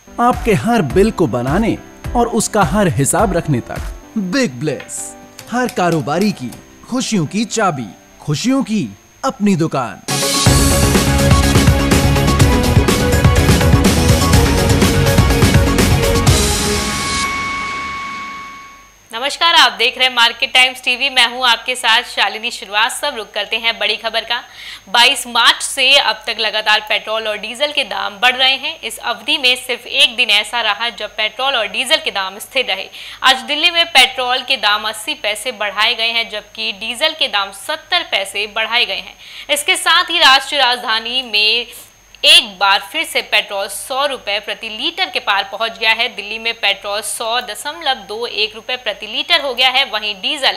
आपके हर बिल को बनाने और उसका हर हिसाब रखने तक। बिग ब्लिस, हर कारोबारी की खुशियों की चाबी, खुशियों की अपनी दुकान। नमस्कार, आप देख रहे हैं मार्केट टाइम्स टीवी। मैं हूं आपके साथ शालिनी श्रीवास्तव। रुक करते हैं बड़ी खबर का। 22 मार्च से अब तक लगातार पेट्रोल और डीजल के दाम बढ़ रहे हैं। इस अवधि में सिर्फ एक दिन ऐसा रहा जब पेट्रोल और डीजल के दाम स्थिर रहे। आज दिल्ली में पेट्रोल के दाम 80 पैसे बढ़ाए गए हैं, जबकि डीजल के दाम 70 पैसे बढ़ाए गए हैं। इसके साथ ही राष्ट्रीय राजधानी में एक बार फिर से पेट्रोल 100 रुपये प्रति लीटर के पार पहुंच गया है। दिल्ली में पेट्रोल 100.21 रुपये प्रति लीटर हो गया है, वहीं डीजल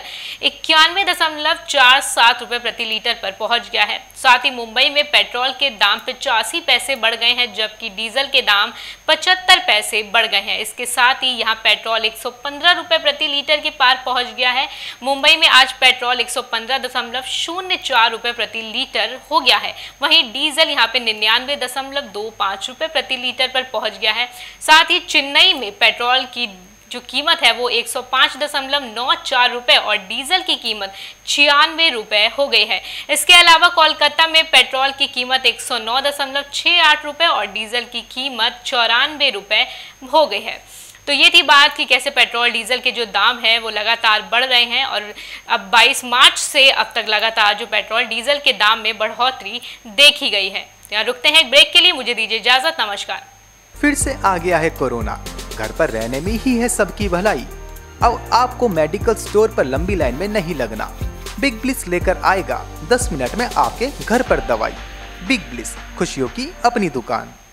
91.47 रुपये प्रति लीटर पर पहुंच गया है। साथ ही मुंबई में पेट्रोल के दाम 85 पैसे बढ़ गए हैं, जबकि डीजल के दाम 75 पैसे बढ़ गए हैं। इसके साथ ही यहां पेट्रोल 115 रुपये प्रति लीटर के पार पहुंच गया है। मुंबई में आज पेट्रोल 115.04 रुपये प्रति लीटर हो गया है, वहीं डीजल यहाँ पे 99.25 रुपये प्रति लीटर पर पहुंच गया है। साथ ही चेन्नई में पेट्रोल की जो कीमत है वो 105.94 रुपये और डीजल की कीमत 96 रुपये हो गई है। इसके अलावा कोलकाता में पेट्रोल की कीमत 109.68 रुपये और डीजल की कीमत 94 रुपये हो गई है। तो ये थी बात कि कैसे पेट्रोल डीजल के जो दाम हैं वो लगातार बढ़ रहे हैं और अब 22 मार्च से अब तक लगातार जो पेट्रोल डीजल के दाम में बढ़ोतरी देखी गई है। यहाँ रुकते हैं एक ब्रेक के लिए, मुझे दीजिए इजाजत। नमस्कार। फिर से आ गया है कोरोना, घर पर रहने में ही है सबकी भलाई। अब आपको मेडिकल स्टोर पर लंबी लाइन में नहीं लगना। बिग ब्लिस लेकर आएगा 10 मिनट में आपके घर पर दवाई। बिग ब्लिस, खुशियों की अपनी दुकान।